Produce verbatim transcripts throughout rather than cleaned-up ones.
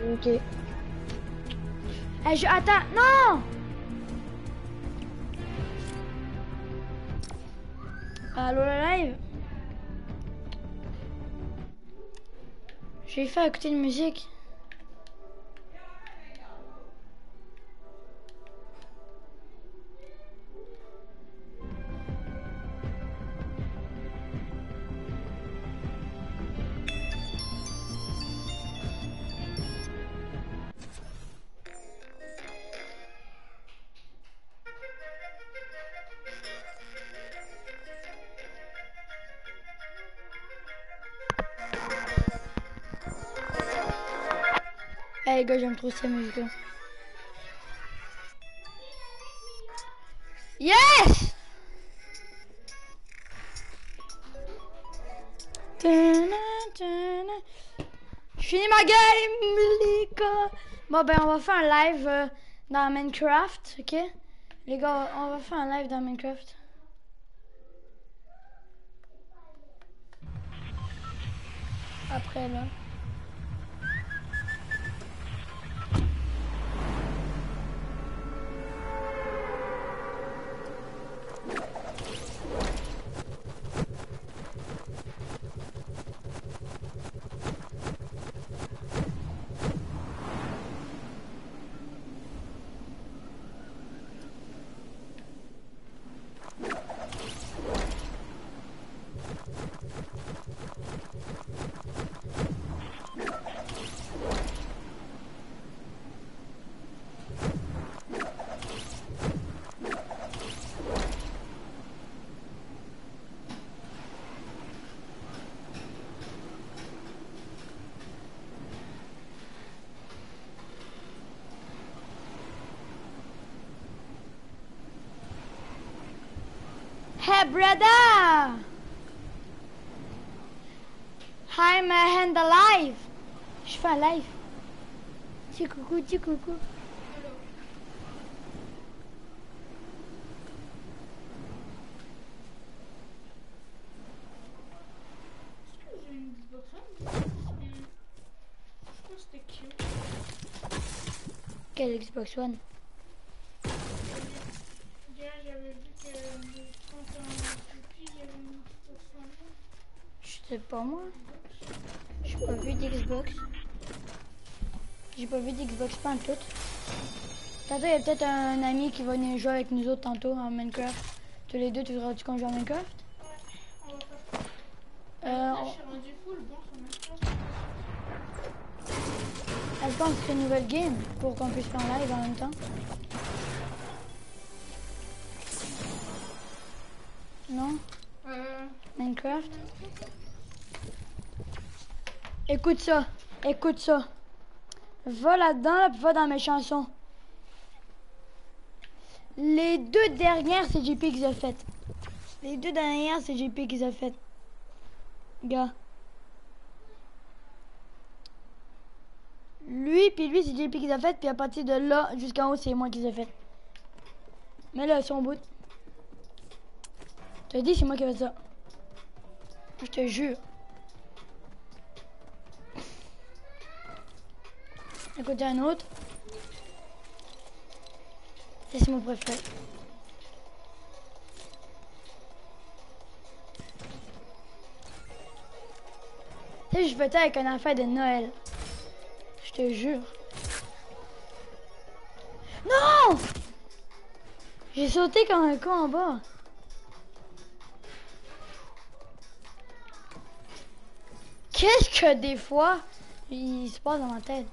Ok. Hey, je... Attends, non! Allô, la live? J'ai fait écouter une musique. Hey les gars, j'aime trop cette musique là. Yes! Je finis ma game, les gars. Bon ben on va faire un live euh, dans Minecraft, ok? Les gars, on va faire un live dans Minecraft. Après là. Hey brother! I'm uh, in the live. Je fais un live. Dis coucou, dis coucou. Quel Xbox One? J'avais vu que quand on depuis, il y avait une Xbox One. Je sais pas moi. J'ai pas vu d'Xbox. J'ai pas vu d'Xbox pas en tout. Tantôt, il y a peut-être un ami qui va venir jouer avec nous autres tantôt en Minecraft. Tous les deux, tu voudras-tu qu'on joue en Minecraft? Ouais, on va faire ça. Euh, Là, on... je suis rendu full bon sur Minecraft. Elle pense que c'est une nouvelle game pour qu'on puisse faire un live en même temps. Non? Euh... Minecraft? Écoute ça, écoute ça. Va là-dedans, là, puis va dans mes chansons. Les deux dernières, c'est J P qui les a faites. Les deux dernières, c'est J P qui les a faites. Gars. Lui, puis lui, c'est J P qui les a faites, puis à partir de là jusqu'en haut, c'est moi qui les ai faites. Mais là, son bout. Je te dis, c'est moi qui ai fait ça. Je te jure. Écoute, un autre. C'est mon préféré. Tu sais, je fais ça avec un affaire de Noël. Je te jure. Non! J'ai sauté comme un con en bas. Qu'est-ce que des fois, il se passe dans ma tête?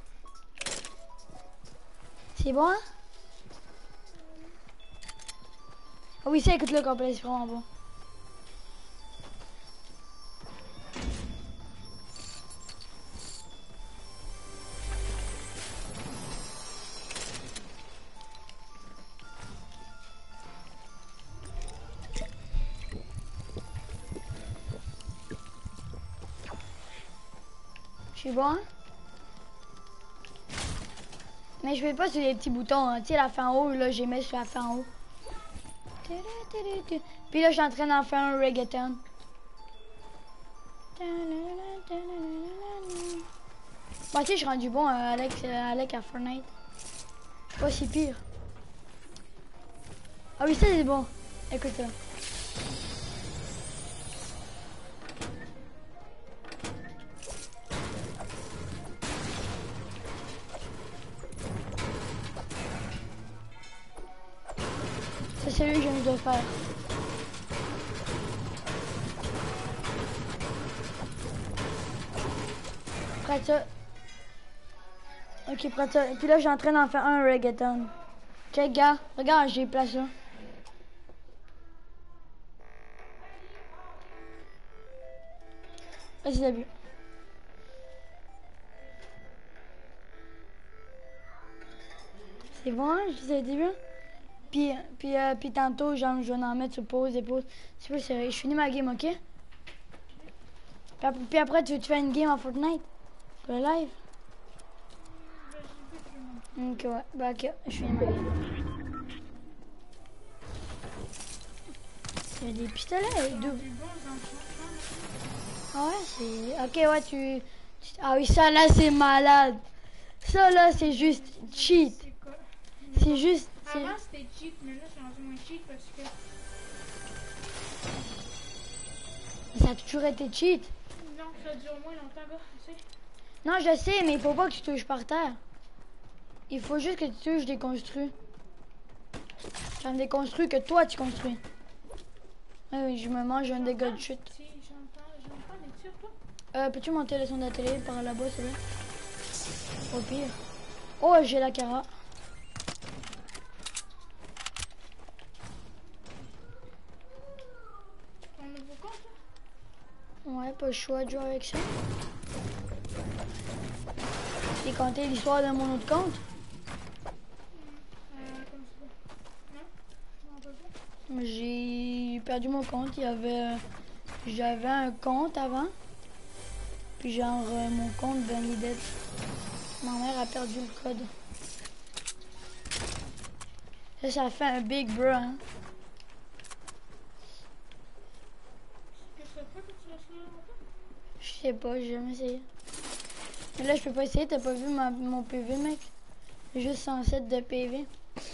C'est bon, hein? Ah oui, ça, écoute-le complet, c'est vraiment bon. Je suis bon, hein? Mais je vais pas sur les petits boutons, hein. Tu sais, la fin en haut, là, j'ai mis sur la fin en haut. Puis là, je suis en train d'en faire un reggaeton. Bah, tu sais, je suis rendu bon euh, Alex, euh, Alec à Fortnite. Pas si pire. Ah oui, ça c'est bon. Écoute ça. Ça c'est lui que je viens de faire. Prête ça. Ok, prête ça. Et puis là, je suis en train d'en faire un reggaeton. Check, gars. Regarde, j'ai placé là. Vas-y, début. C'est bon, hein, je disais au début. Puis, puis, euh, puis tantôt, genre, je vais en mettre sur pause et pause. C'est pas sérieux. Je finis ma game, ok? Puis, ap- puis après, tu, tu fais une game en Fortnite? Pour le live? Ok, ouais. Bah, ok. Je finis ma game. Il y a des pistolets avec deux. Ah ouais, c'est... Ok, ouais, tu... tu- Ah oui, ça, là, c'est malade. Ça, là, c'est juste cheat. C'est quoi? C'est juste... c'est- Avant c'était cheat, mais là c'est rendu moins cheat parce que. Ça a toujours été cheat. Non, ça dure moins longtemps, gars, tu sais. Non, je sais, mais il faut pas que tu touches par terre. Il faut juste que tu touches des construits. J'en déconstruis que toi, tu construis. Ah oui, je me mange un dégât de chute. Si, j'entends, j'entends des tirs, toi. Euh, peux-tu monter le son de la télé par là-bas, c'est vrai? Au pire. Oh, j'ai la cara. Ton nouveau compte, là? Ouais, pas le choix de jouer avec ça. J'ai compté l'histoire de mon autre compte. Euh, comme ça. Non? Je m'en rappelle pas. J'ai perdu mon compte. Il y avait... J'avais un compte avant. Puis genre, euh, mon compte, ben, il est dead. Ma mère a perdu le code. Ça, ça fait un big bro, hein. Qu'est-ce que ça fait que tu restes là longtemps? Je sais pas, j'ai jamais essayé. Mais là, je peux pas essayer. T'as pas vu ma, mon P V, mec? J'ai juste cent sept de P V.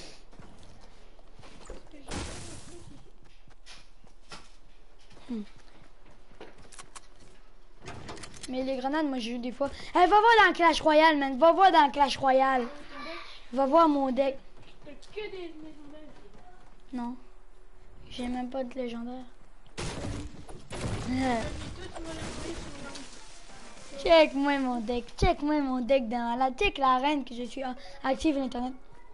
Hmm. Mais les grenades, moi, j'ai eu des fois. Eh, va voir dans Clash Royale, man. Va voir dans Clash Royale. Va voir mon deck. T'as-tu que des légendaires? Non. J'ai même pas de légendaire. Toi, tu vas les sur Check moi mon deck. Check moi mon deck dans la check la reine que je suis a- active sur internet.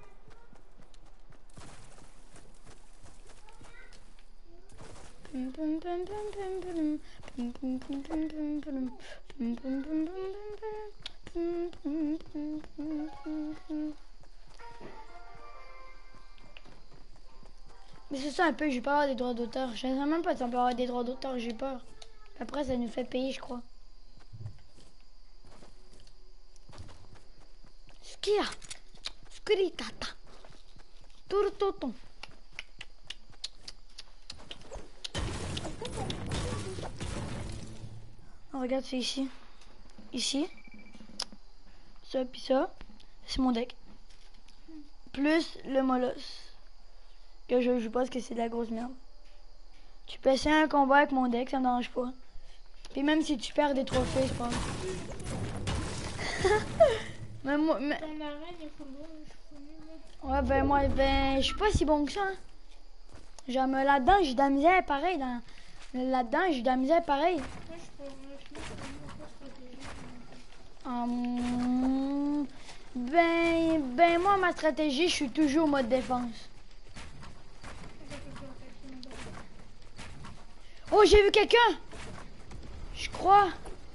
Mais c'est ça un peu, j'ai pas avoir des droits d'auteur. Je sais même pas si on peut avoir des droits d'auteur, j'ai peur. Après ça nous fait payer, je crois. Skia, skritata, turtoton. Oh, regarde, c'est ici. Ici. Ça, puis ça. C'est mon deck. Plus le molosse. Que je joue pas parce que c'est de la grosse merde. Tu peux essayer un combat avec mon deck, ça me dérange pas. Puis même si tu perds des trophées, je pense. mais moi, mais... ton arène, il faut le voir, je suis pas nulle, là. Ouais, ben moi, ben, je suis pas si bon que ça. Hein. Genre, mais là-dedans, j'ai de la misère pareil. Dans... Là-dedans, j'ai de la misère pareil. Moi, je suis pas, moi, je suis pas stratégique. Hum, ben, ben, moi, ma stratégie, je suis toujours mode défense. Oh, j'ai vu quelqu'un! Je crois.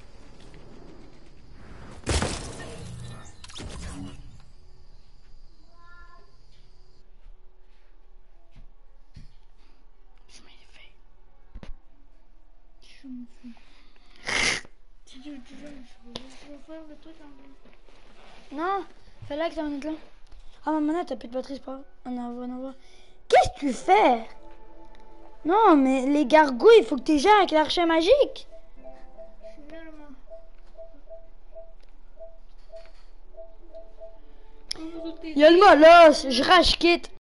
Je m'ai fait. Je me fous. Tu veux tu veux, je veux faire le truc en bas. Non, fallait que ça en est là. Ah, ma manette, t'as plus de batterie, c'est pas grave. On en va, on en va. Qu'est-ce que tu fais? Non, mais les gargouilles, il faut que tu gères avec l'archer magique. Je suis nullement. tes Il y a le molosse, je rage quitte.